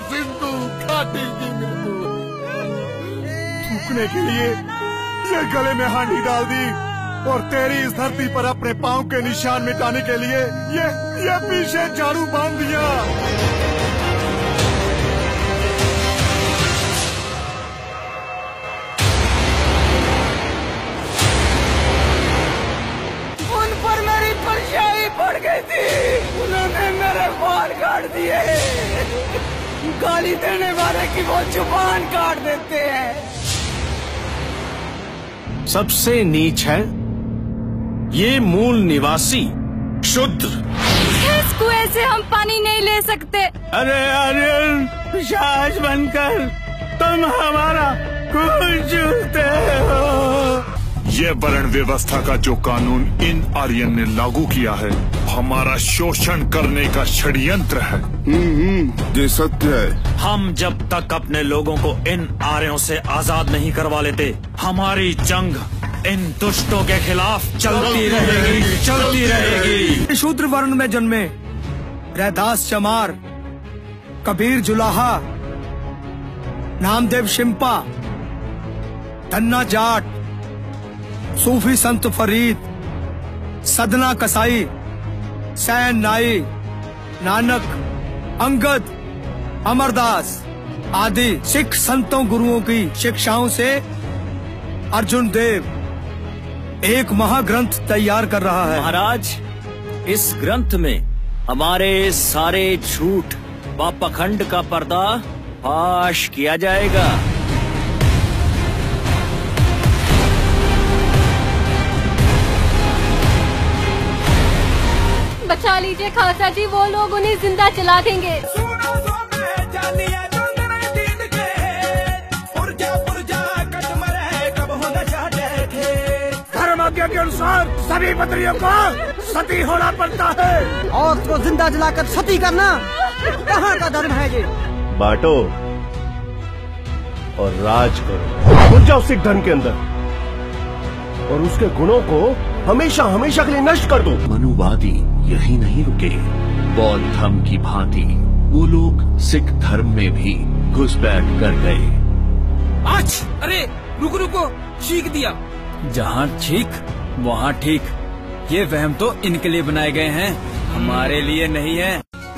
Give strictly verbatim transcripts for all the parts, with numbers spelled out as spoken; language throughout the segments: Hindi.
सिंधु घाटी की मृत्यु। थूकने के लिए ये गले में हांडी डाल दी और तेरी इस धरती पर अपने पांव के निशान मिटाने के लिए ये ये पीछे झाड़ू बांध दिया। उन पर मेरी परछाई पड़ गई थी, उन्होंने मेरे बाल काट दिए। गाली देने वाले की वो जुबान काट देते हैं। सबसे नीच है ये मूल निवासी शूद्र। इस कुएं से हम पानी नहीं ले सकते। अरे आर्यन, पिशाच बनकर तुम हमारा खून चूसते हो। ये वर्ण व्यवस्था का जो कानून इन आर्यन ने लागू किया है, हमारा शोषण करने का षड्यंत्र है। हम्म, ये सत्य है। हम जब तक अपने लोगों को इन आर्यों से आजाद नहीं करवा लेते, हमारी जंग इन दुष्टों के खिलाफ चलती रहेगी, चलती रहेगी। शूद्र वर्ण में जन्मे रैदास चमार, कबीर जुलाहा, नामदेव शिंपा, धन्ना जाट, सूफी संत फरीद, सदना कसाई, सैन नाई, नानक, अंगद, अमरदास आदि सिख संतों गुरुओं की शिक्षाओं से अर्जुन देव एक महाग्रंथ तैयार कर रहा है। महाराज, इस ग्रंथ में हमारे सारे झूठ व पाखंड का पर्दा फाश किया जाएगा। बचा लीजिए खालसा जी, वो लोग उन्हें जिंदा जला देंगे। धर्म आज्ञा के अनुसार सभी पत्नियों को सती होना पड़ता है। और तो जिंदा जलाकर सती करना कहाँ का धर्म है ये? बांटो और राज करो। घुस जाओ सिख धर्म के अंदर और उसके गुणों को हमेशा हमेशा के लिए नष्ट कर दो। मनुवादी यही नहीं रुके, बौद्ध धर्म की भांति वो लोग सिख धर्म में भी घुसपैठ कर गए। आज अरे रुको रुको, चीख दिया। जहाँ ठीक वहाँ ठीक। ये वहम तो इनके लिए बनाए गए हैं, हमारे लिए नहीं है।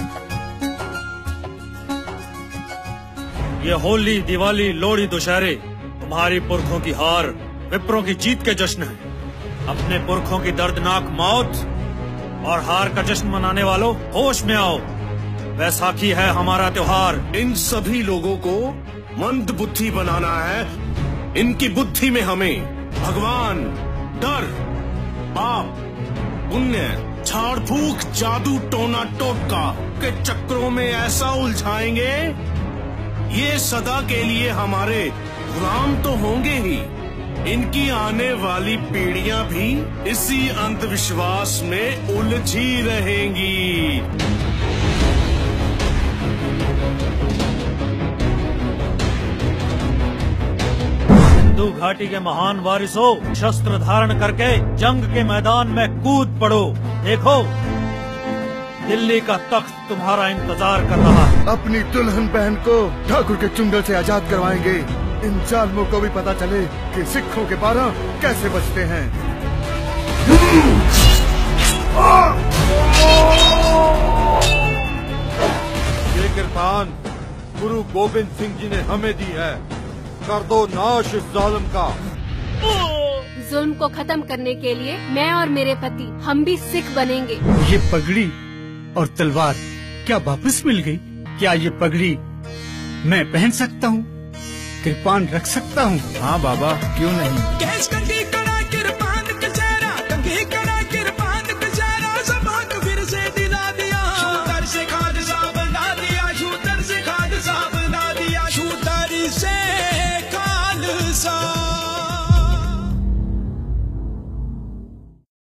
ये होली, दिवाली, लोहड़ी, दुशहरे तुम्हारी पुरखों की हार, विप्रों की जीत के जश्न है। अपने पुरखों की दर्दनाक मौत और हार का जश्न मनाने वालों, होश में आओ। वैसाखी है हमारा त्योहार। इन सभी लोगों को मंद बुद्धि बनाना है। इनकी बुद्धि में हमें भगवान, डर, पाप, पुण्य, झाड़ फूक, जादू, टोना टोटका के चक्रों में ऐसा उलझाएंगे, ये सदा के लिए हमारे गुलाम तो होंगे ही, इनकी आने वाली पीढ़ियां भी इसी अंधविश्वास में उलझी रहेंगी। सिंधु घाटी के महान वारिसों, शस्त्र धारण करके जंग के मैदान में कूद पड़ो। देखो, दिल्ली का तख्त तुम्हारा इंतजार कर रहा है। अपनी दुल्हन बहन को ठाकुर के चुंगल से आजाद करवाएंगे। इन जालिमों को भी पता चले कि सिखों के बारह कैसे बचते हैं। ये किरपान गुरु गोविंद सिंह जी ने हमें दी है। कर दो नाश इस जालिम का। जुल्म को खत्म करने के लिए मैं और मेरे पति हम भी सिख बनेंगे। ये पगड़ी और तलवार क्या वापस मिल गई? क्या ये पगड़ी मैं पहन सकता हूँ? कृपान रख सकता हूँ? हाँ बाबा, क्यों नहीं।